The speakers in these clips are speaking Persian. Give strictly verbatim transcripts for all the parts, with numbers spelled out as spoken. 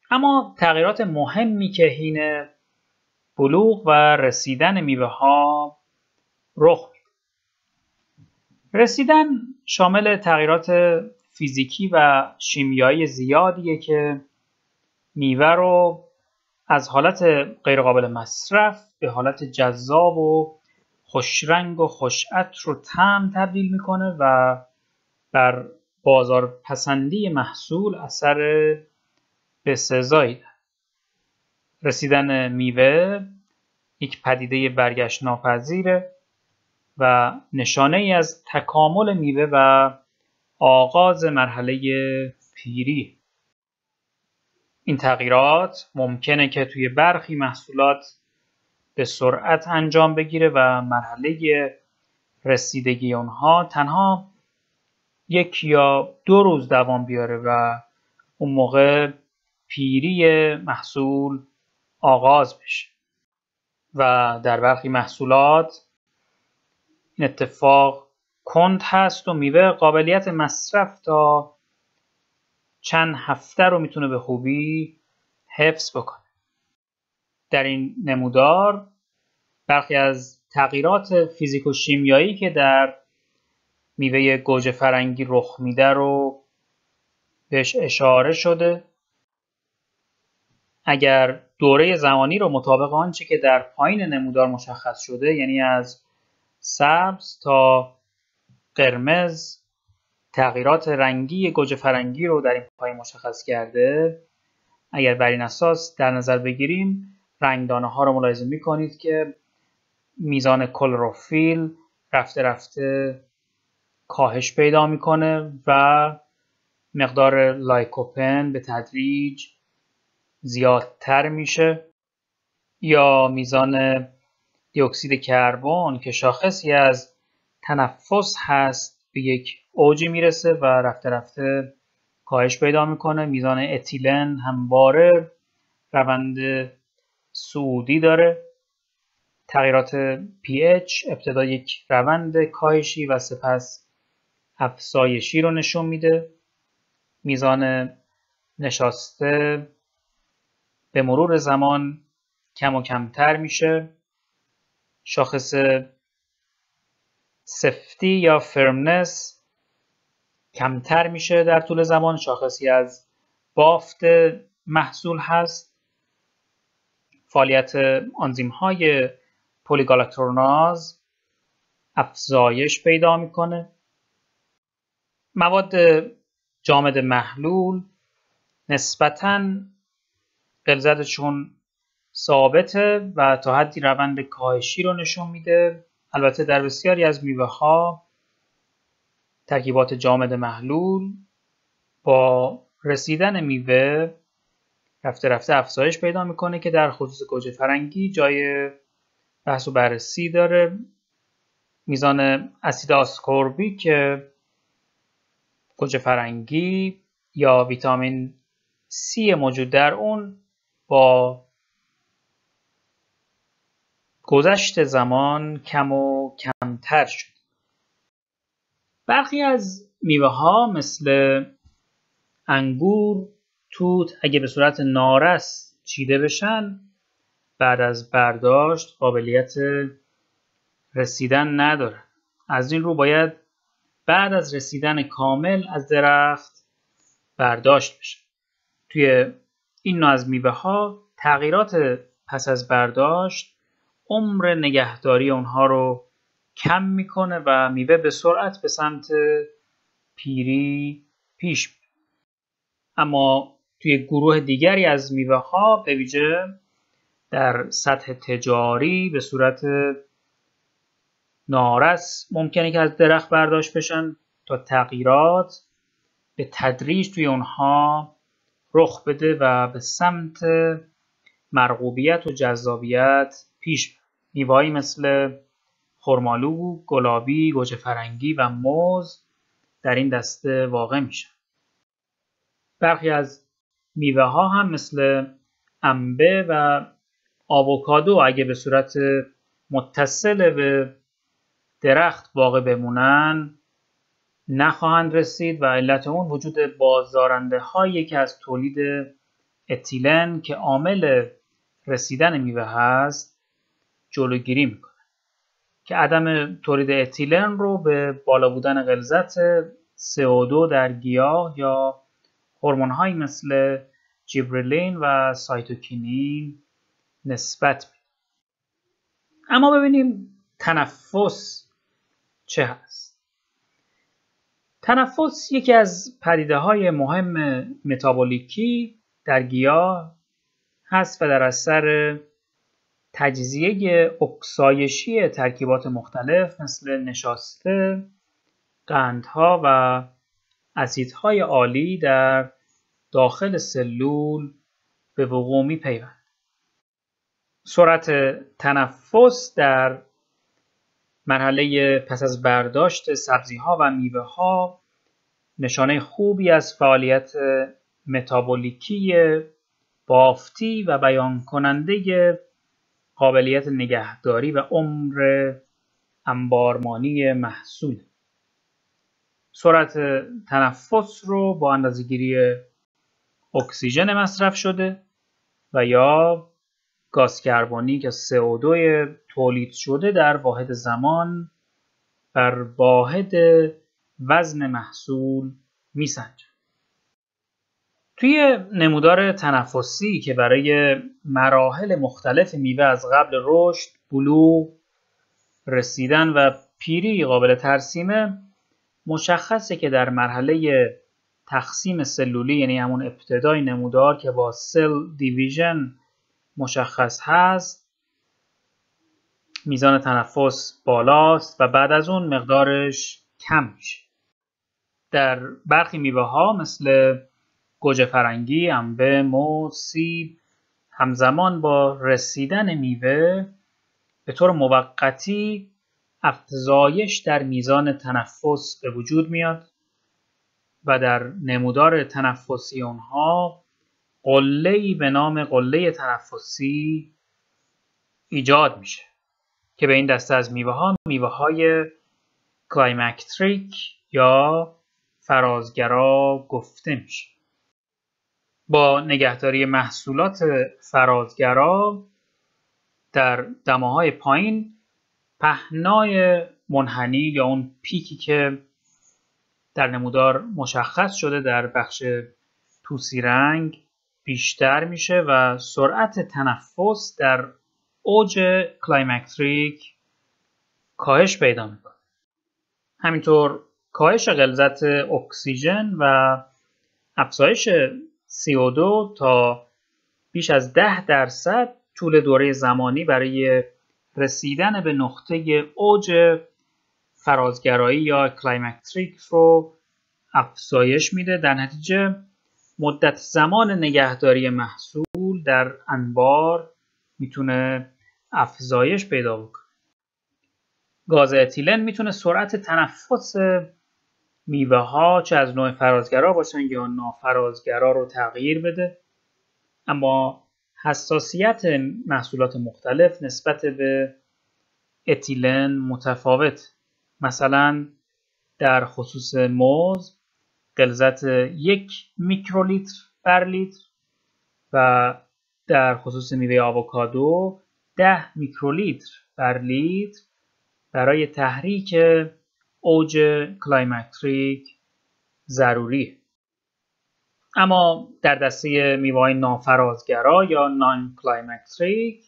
اما تغییرات مهمی که حین بلوغ و رسیدن میوه ها رخ میده. رسیدن شامل تغییرات فیزیکی و شیمیایی زیادیه که میوه رو از حالت غیرقابل مصرف به حالت جذاب و خوشرنگ و خوشعطر و طعم تبدیل میکنه و بر بازار پسندی محصول اثر بسزایی داره. رسیدن میوه یک پدیده برگشت ناپذیره و نشانه ای از تکامل میوه و آغاز مرحله پیری. این تغییرات ممکنه که توی برخی محصولات به سرعت انجام بگیره و مرحله رسیدگی اونها تنها یک یا دو روز دوام بیاره و اون موقع پیری محصول آغاز بشه و در برخی محصولات این اتفاق کند هست و میوه قابلیت مصرف تا چند هفته رو میتونه به خوبی حفظ بکنه. در این نمودار برخی از تغییرات فیزیک و شیمیایی که در میوه گوجه فرنگی رخ میده رو بهش اشاره شده. اگر دوره زمانی رو مطابق آنچه که در پایین نمودار مشخص شده، یعنی از سبز تا قرمز تغییرات رنگی گوجه فرنگی رو در این پایین مشخص کرده، اگر بر این اساس در نظر بگیریم رنگدانه ها رو ملاحظه میکنید که میزان کلروفیل رفته رفته کاهش پیدا میکنه و مقدار لایکوپن به تدریج زیادتر میشه، یا میزان دی اکسید کربن که شاخصی از تنفس هست به یک اوجی میرسه و رفته رفته کاهش پیدا میکنه. میزان اتیلن همواره روند صعودی داره. تغییرات پی اچ ابتدا یک روند کاهشی و سپس افزایشی رو نشون میده. میزان نشاسته به مرور زمان کم و کمتر میشه. شاخص سفتی یا فرمنس کمتر میشه در طول زمان، شاخصی از بافت محصول هست. فعالیت آنزیم های پلیگالاکتورناز افزایش پیدا میکنه. مواد جامد محلول نسبتاً غلظتشون ثابته و تا حدی روند کاهشی رو نشون میده. البته در بسیاری از میوه ها ترکیبات جامد محلول با رسیدن میوه رفته رفته افزایش پیدا میکنه که در خصوص گوجه فرنگی جای بحث و بررسی داره. میزان اسید آسکوربیک گوجه فرنگی یا ویتامین سی موجود در اون با گذشت زمان کم و کمتر شد. برخی از میوه ها مثل انگور، توت اگه به صورت نارس چیده بشن بعد از برداشت قابلیت رسیدن نداره. از این رو باید بعد از رسیدن کامل از درخت برداشت بشه. توی این نوع از میوه ها تغییرات پس از برداشت عمر نگهداری اونها رو کم میکنه و میوه به سرعت به سمت پیری پیش میره. اما توی گروه دیگری از میوه ها به ویژه در سطح تجاری به صورت نارس ممکنه که از درخت برداشت بشن تا تغییرات به تدریج توی اونها رخ بده و به سمت مرغوبیت و جذابیت پیش بره. میوه‌هایی مثل خرمالو، گلابی، گوجه فرنگی و موز در این دسته واقع میشن. برخی از میوه ها هم مثل انبه و آووکادو اگه به صورت متصل به درخت واقع بمونن نخواهند رسید و علت اون وجود بازدارنده هایی که از تولید اتیلن که عامل رسیدن میوه هست جلوگیری میکنه که عدم تولید اتیلن رو به بالا بودن غلظت سی او دو در گیاه یا هورمون‌هایی مثل جیبرلین و سایتوکینین نسبت میده. اما ببینیم تنفس چه هست؟ تنفس یکی از پدیده‌های مهم متابولیکی در گیاه هست و در اثر تجزیه اکسایشی ترکیبات مختلف مثل نشاسته، قندها و اسیدهای آلی در داخل سلول به وقوع می‌پیوند. سرعت تنفس در مرحله پس از برداشت سبزی‌ها و میوه‌ها نشانه خوبی از فعالیت متابولیکی بافتی و بیان کننده قابلیت نگهداری و عمر انبارمانی محصول. سرعت تنفس رو با اندازه‌گیری اکسیژن مصرف شده و یا گاز کربونیک یا سی او دو تولید شده در واحد زمان بر واحد وزن محصول میسنجد. توی نمودار تنفسی که برای مراحل مختلف میوه از قبل رشد، بلوغ، رسیدن و پیری قابل ترسیمه، مشخصه که در مرحله تقسیم سلولی، یعنی همون ابتدای نمودار که با سل دیویژن مشخص هست، میزان تنفس بالاست و بعد از اون مقدارش کم میشه. در برخی میوه ها مثل گوجه فرنگی، انبه، موز، سیب همزمان با رسیدن میوه به طور موقتی افزایش در میزان تنفس به وجود میاد و در نمودار تنفسی اونها قله‌ای به نام قله تنفسی ایجاد میشه که به این دسته از میوه ها میوه های کلایمکتریک یا فرازگرا گفته میشه. با نگهداری محصولات فرازگرا در دماهای پایین، پهنای منحنی یا اون پیکی که در نمودار مشخص شده در بخش طوسی رنگ بیشتر میشه و سرعت تنفس در اوج کلایمکتریک کاهش پیدا میکنه. همینطور کاهش غلظت اکسیژن و افزایش سی او دو تا بیش از ده درصد طول دوره زمانی برای رسیدن به نقطه اوج فرازگرایی یا کلایمکتریک رو افزایش میده. در نتیجه مدت زمان نگهداری محصول در انبار میتونه افزایش پیدا بکنه. گاز اتیلن میتونه سرعت تنفس میوه ها چه از نوع فرازگرا باشن یا نافرازگرا رو تغییر بده، اما حساسیت محصولات مختلف نسبت به اتیلن متفاوت. مثلا در خصوص موز غلظت یک میکرولیتر بر لیتر و در خصوص میوه آووکادو ده میکرولیتر بر لیتر برای تحریک اوج کلایمکتریک ضروری. اما در دسته میوه‌های نافرازگرا یا نان کلایمکتریک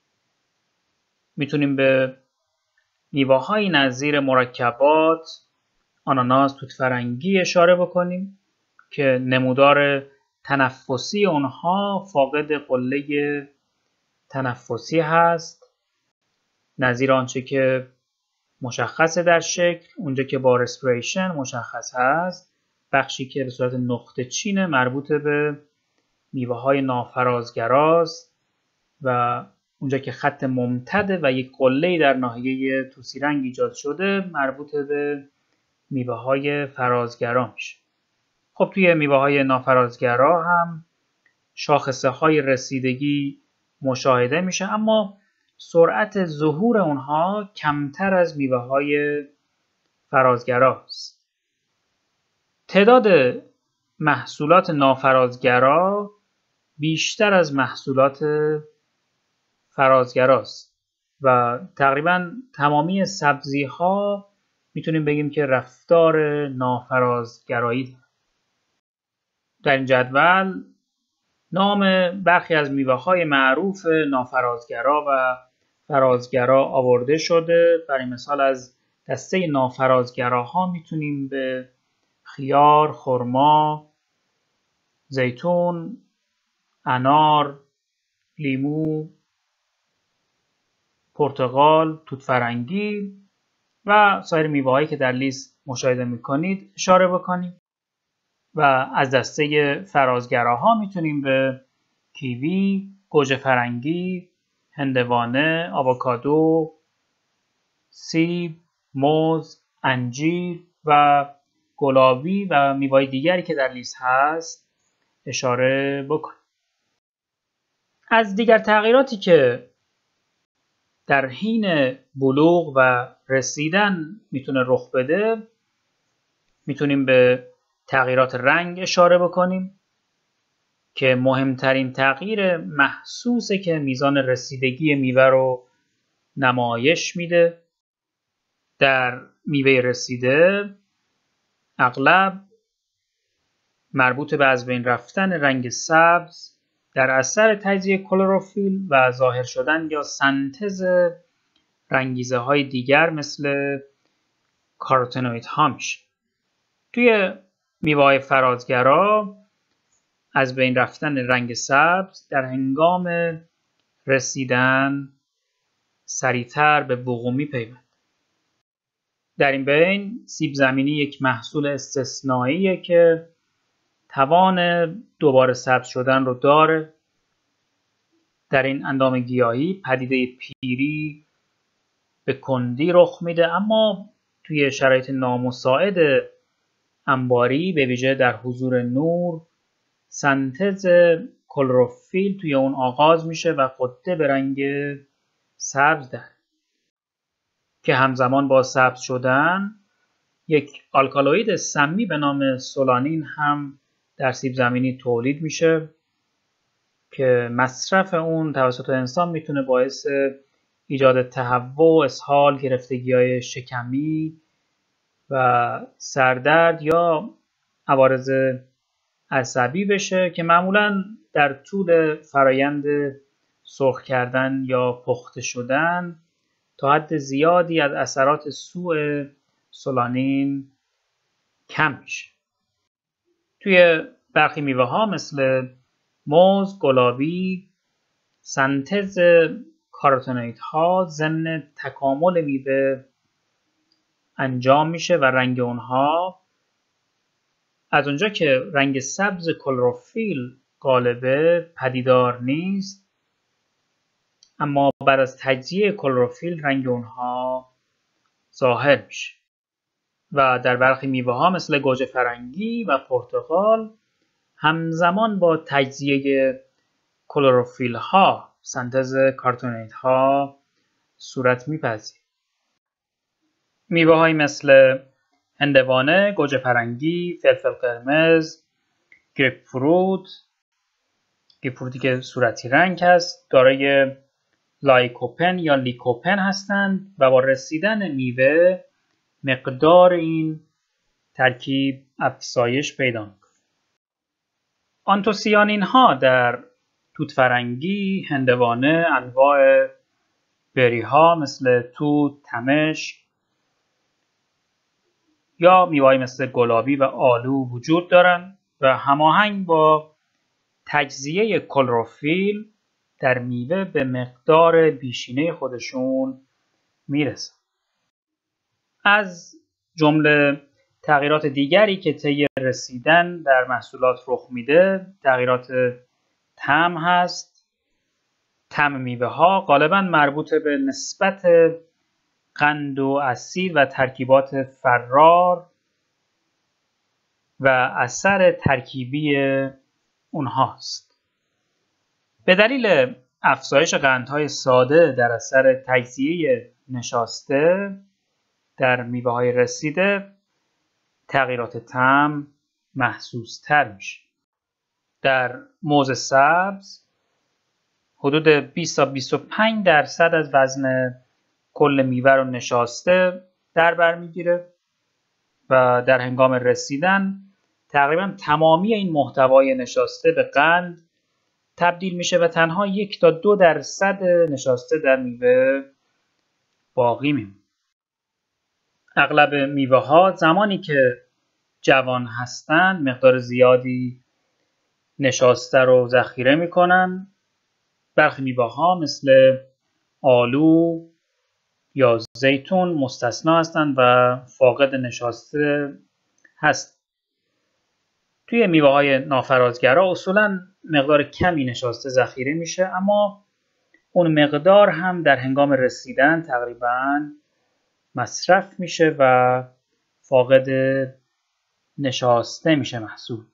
میتونیم به میوه‌های نظیر مرکبات، آناناس، توت فرنگی اشاره بکنیم که نمودار تنفسی اونها فاقد قله تنفسی هست، نظیر آنچه که مشخصه در شکل، اونجا که با رسپیریشن مشخص هست، بخشی که به صورت نقطه چین مربوط به میوه های نافرازگراست و اونجا که خط ممتد و یک قله‌ای در ناحیه طوسی رنگ ایجاد شده مربوط به میوه های فرازگرا میشه. خب توی میوه های نافرازگرا هم شاخصه های رسیدگی مشاهده میشه، اما سرعت ظهور اونها کمتر از میوه های فرازگراست. تعداد محصولات نافرازگرا بیشتر از محصولات فرازگراست و تقریبا تمامی سبزی ها میتونیم بگیم که رفتار نافرازگرایی دارن. در این جدول نام برخی از میوه های معروف نافرازگرا و فرازگرا آورده شده. برای مثال از دسته نافرازگراها میتونیم به خیار، خرما، زیتون، انار، لیمو، پرتقال، توت فرنگی و سایر میوه‌هایی که در لیست مشاهده می‌کنید اشاره بکنیم. و از دسته فرازگراها میتونیم به کیوی، گوجه فرنگی، هندوانه، آووکادو، سیب، موز، انجیر و گلابی و میوه‌های دیگری که در لیست هست اشاره بکنیم. از دیگر تغییراتی که در حین بلوغ و رسیدن میتونه رخ بده میتونیم به تغییرات رنگ اشاره بکنیم که مهمترین تغییر محسوسه که میزان رسیدگی میوه رو نمایش میده. در میوه رسیده اغلب مربوط به از بین رفتن رنگ سبز در اثر تجزیه کلروفیل و ظاهر شدن یا سنتز رنگیزه های دیگر مثل کاروتنوئید ها میشه. توی میوه های فرازگرا از بین رفتن رنگ سبز در هنگام رسیدن سریعتر به بقومی پیوند. در این بین سیب زمینی یک محصول استثنائیه که توان دوباره سبز شدن رو داره. در این اندام گیاهی پدیده پیری به کندی رخ میده، اما توی شرایط نامساعد انباری به ویژه در حضور نور سنتز کلروفیل توی اون آغاز میشه و غده به رنگ سبز داره که همزمان با سبز شدن یک آلکالوئید سمی به نام سولانین هم در سیب زمینی تولید میشه که مصرف اون توسط انسان میتونه باعث ایجاد تهوع، اسهال، گرفتگی‌های شکمی و سردرد یا عوارض عصبی بشه که معمولاً در طول فرایند سرخ کردن یا پخته شدن تا حد زیادی از اثرات سوء سولانین کم میشه. توی برخی میوه ها مثل موز، گلابی، سنتز کاروتنوئید ها ضمن تکامل میوه انجام میشه و رنگ اونها از اونجا که رنگ سبز کلروفیل غالبه پدیدار نیست، اما بعد از تجزیه کلروفیل رنگ اونها ظاهر میشه. و در برخی میوه ها مثل گوجه فرنگی و پرتقال همزمان با تجزیه کلروفیل ها سنتز کاروتنوئید ها صورت میپذیره. میوه های مثل هندوانه، گوجه فرنگی، فلفل قرمز، گریپ فروت، گریپ فروتی که صورتی رنگ هست دارای لایکوپن یا لیکوپن هستند و با رسیدن میوه مقدار این ترکیب افزایش پیدا میکنه. آنتوسیانین ها در توت فرنگی، هندوانه، انواع بری ها مثل توت، تمشک یا میوه‌ای مثل گلابی و آلو وجود دارند و هماهنگ با تجزیه کلروفیل در میوه به مقدار بیشینه خودشون میرسن. از جمله تغییرات دیگری که طی رسیدن در محصولات رخ میده تغییرات طعم هست. طعم میوه ها غالبا مربوط به نسبت قند و اسید و ترکیبات فرار و اثر ترکیبی اونهاست. به دلیل افزایش قندهای ساده در اثر تجزیه نشاسته در میوه های رسیده تغییرات طعم محسوس تر میشه. در موز سبز حدود بیست تا بیست و پنج درصد از وزن کل میوه رو نشاسته در بر میگیره و در هنگام رسیدن تقریبا تمامی این محتوای نشاسته به قند تبدیل میشه و تنها یک تا دو درصد نشاسته در میوه باقی میمونه. اغلب میوه ها زمانی که جوان هستن مقدار زیادی نشاسته رو ذخیره میکنن. برخی میوه ها مثل آلو یا زیتون مستثنا هستند و فاقد نشاسته هست. توی میوه های نافرازگرا اصولا مقدار کمی نشاسته ذخیره میشه، اما اون مقدار هم در هنگام رسیدن تقریبا مصرف میشه و فاقد نشاسته میشه محصول.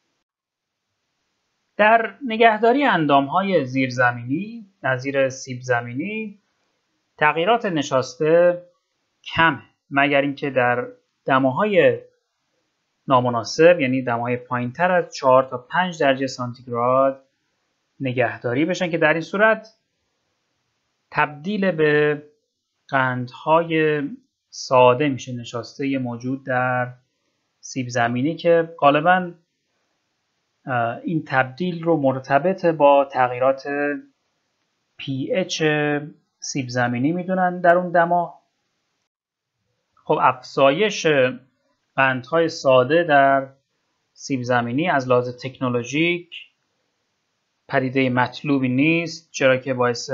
در نگهداری اندامهای زیرزمینی نظیر سیب زمینی تغییرات نشاسته کمه، مگر اینکه در دماهای نامناسب، یعنی دماهای پایینتر از چهار تا پنج درجه سانتیگراد نگهداری بشن که در این صورت تبدیل به قندهای ساده میشه نشاسته موجود در سیب زمینی که غالباً این تبدیل رو مرتبط با تغییرات پی اچ سیب زمینی میدونن در اون دما. خب افزایش قندهای ساده در سیب زمینی از لحاظ تکنولوژیک پدیده مطلوبی نیست، چرا که باعث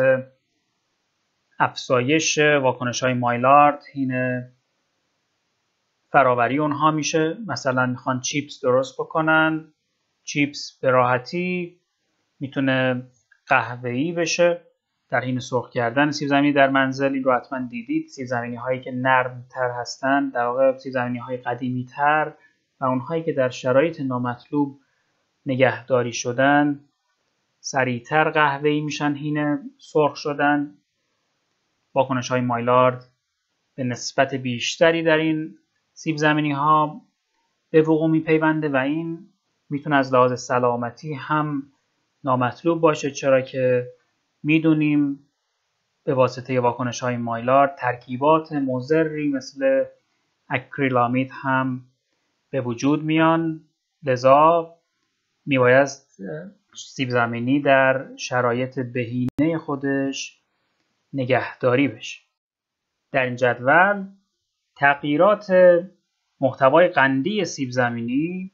افزایش واکنش‌های مایلارد حین فراوری اونها میشه. مثلا میخوان چیپس درست بکنن، چیپس به راحتی میتونه قهوه‌ای بشه در حین سرخ کردن سیب زمینی در منزل. این رو حتما دیدید، سیب زمینی هایی که نرمتر هستن در واقع سیب زمینی های قدیمی تر و اونهایی که در شرایط نامطلوب نگهداری شدن سریعتر قهوه‌ای میشن حین سرخ شدن. واکنش های مایلارد به نسبت بیشتری در این سیب زمینی ها به وقوع میپیونده و این میتونه از لحاظ سلامتی هم نامطلوب باشه، چرا که میدونیم به واسطه واکنش های مایلارد ترکیبات مضری مثل اکریلامید هم به وجود میان، لذا میبایست سیب زمینی در شرایط بهینه خودش نگهداری بشه. در این جدول تغییرات محتوای قندی سیب زمینی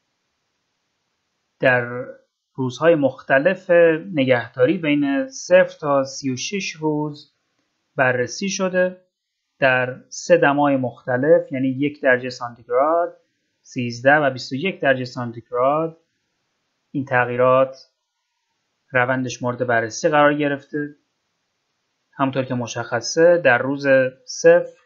در روزهای مختلف نگهداری بین صفر تا سی و شش روز بررسی شده در سه دمای مختلف، یعنی یک درجه سانتیگراد، سیزده و بیست و یک درجه سانتیگراد. این تغییرات روندش مورد بررسی قرار گرفته. همونطور که مشخصه در روز صفر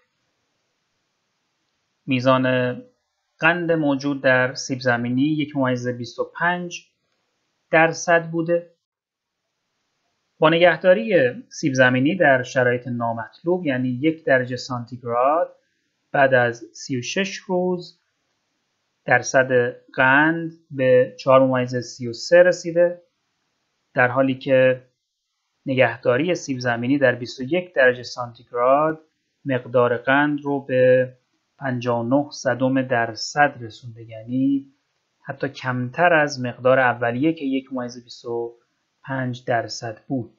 میزان قند موجود در سیب زمینی یک ممیز بیست و پنج درصد بوده. با نگهداری سیب زمینی در شرایط نامطلوب یعنی یک درجه سانتیگراد بعد از سی و شش روز درصد قند به چهار ممیز سی و سه رسیده، در حالی که نگهداری سیب زمینی در بیست و یک درجه سانتیگراد مقدار قند رو به پنجاه و نه صدم درصد رسونده، یعنی حتی کمتر از مقدار اولیه که یک ممیز بیست و پنج درصد بود.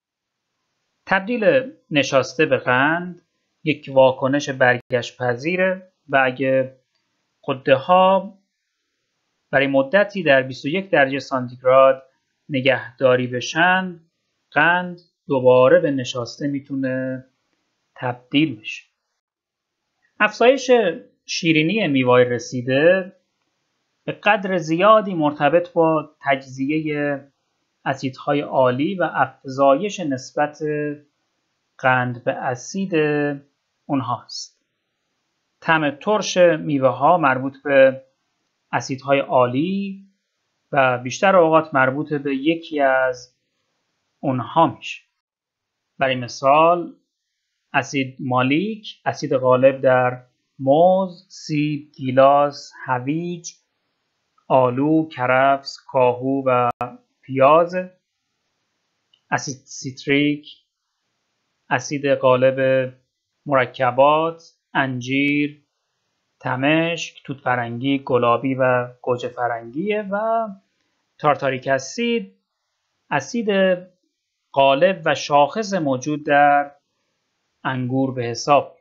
تبدیل نشاسته به قند یک واکنش برگشت پذیره و اگه غده ها برای مدتی در بیست و یک درجه سانتیگراد نگهداری بشن، قند دوباره به نشاسته میتونه تبدیل بشه. افزایش شیرینی میوه رسیده به قدر زیادی مرتبط با تجزیه اسیدهای عالی و افزایش نسبت قند به اسید اونهاست. طعم ترش میوه ها مربوط به اسیدهای عالی و بیشتر اوقات مربوط به یکی از اونها میشه. برای مثال اسید مالیک، اسید غالب در موز، سیب، گیلاس، هویج، آلو، کرفس، کاهو و پیاز. اسید سیتریک، اسید غالب مرکبات، انجیر، تمشک، توت فرنگی، گلابی و گوجه فرنگیه و تارتاریک اسید، اسید غالب و شاخص موجود در انگور به حساب.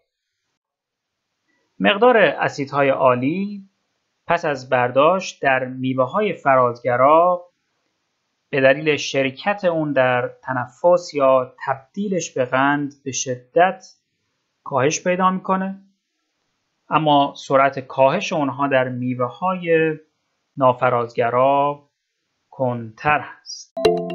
مقدار اسیدهای عالی پس از برداشت در میوه‌های فرازگرا به دلیل شرکت اون در تنفس یا تبدیلش به قند به شدت کاهش پیدا میکنه، اما سرعت کاهش اونها در میوه‌های نافرازگرا کندتر هست.